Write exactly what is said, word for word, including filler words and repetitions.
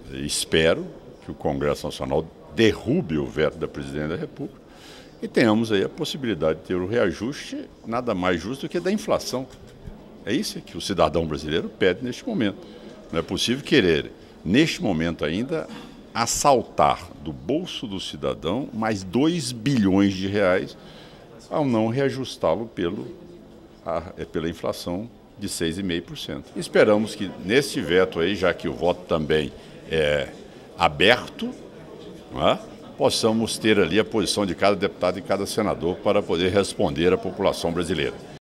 espero que o Congresso Nacional derrube o veto da Presidente da República e tenhamos aí a possibilidade de ter o reajuste nada mais justo do que da inflação. É isso que o cidadão brasileiro pede neste momento. Não é possível querer, neste momento ainda, assaltar do bolso do cidadão mais dois bilhões de reais ao não reajustá-lo pelo, a, pela inflação de seis vírgula cinco por cento. Esperamos que neste veto aí, já que o voto também é aberto, não é? Possamos ter ali a posição de cada deputado e cada senador para poder responder à população brasileira.